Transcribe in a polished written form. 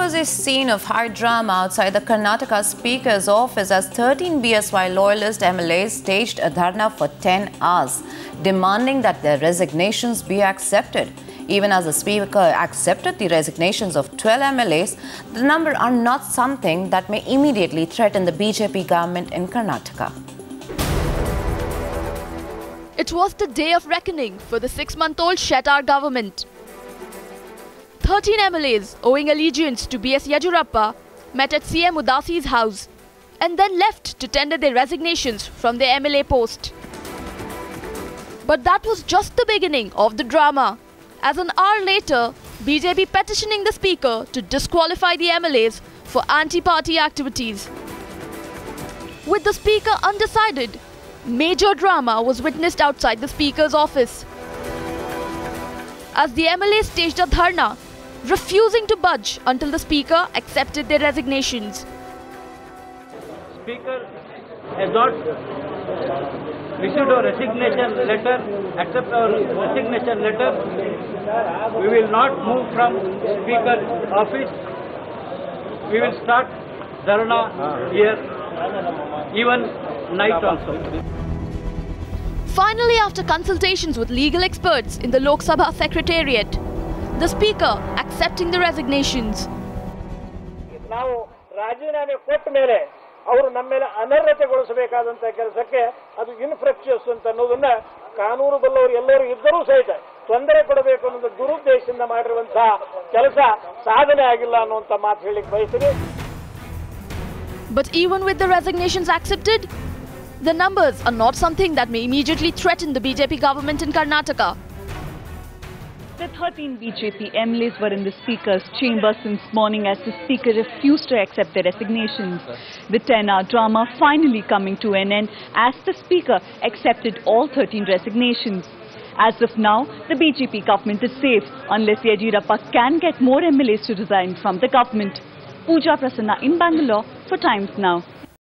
was a scene of high drama outside the Karnataka Speaker's office as 13 BSY loyalist MLAs staged a dharna for 10 hours, demanding that their resignations be accepted. Even as the Speaker accepted the resignations of 12 MLAs, the number are not something that may immediately threaten the BJP government in Karnataka. It was the day of reckoning for the 6-month-old Shettar government. 13 MLAs owing allegiance to B.S. Yediyurappa met at CM Udasi's house and then left to tender their resignations from their MLA post. But that was just the beginning of the drama, as an hour later, BJP petitioning the Speaker to disqualify the MLAs for anti-party activities. With the Speaker undecided, major drama was witnessed outside the Speaker's office, as the MLAs staged a dharna, refusing to budge until the Speaker accepted their resignations. Speaker has not issued a resignation letter. Accept our resignation letter. We will not move from Speaker's office. We will start dharna here, even night also. Finally, after consultations with legal experts in the Lok Sabha Secretariat, the Speaker accepting the resignations. ನಾವು ರಾಜೀನಾಮೆ ಕೊಟ್ಟ ಮೇಲೆ ಅವರು ನಮ್ಮ ಮೇಲೆ ಅನರ್ಹತೆಗೊಳಿಸಬೇಕಾದಂತ ಕೆಲಸಕ್ಕೆ ಅದು ಇನ್ಫ್ರಕ್ಚುಯಸ್ ಅಂತ ಅನ್ನೋದನ್ನ ಕಾನೂನು ಬಲ್ಲವರು ಎಲ್ಲರೂ ಇದ್ದರೂ ಸಹಿತ ತೊಂದರೆ ಕೊಡಬೇಕು ಅನ್ನೋ ದುರುದ್ದೇಶದಿಂದ ಮಾಡಿರುವಂತಹ ಕೆಲಸ ಸಾಧನೆ ಆಗಿಲ್ಲ ಅನ್ನುವಂತ ಮಾತು ಹೇಳಿಕ್ಕೆ ಬಯಸ್ತೀನಿ. But even with the resignations accepted, the numbers are not something that may immediately threaten the BJP government in Karnataka. The 13 BJP MLAs were in the Speaker's chamber since morning as the Speaker refused to accept their resignations. The 10-hour drama finally coming to an end as the Speaker accepted all 13 resignations. As of now, the BJP government is safe unless Yediyurappa can get more MLAs to resign from the government. Pooja Prasanna in Bangalore for Times Now.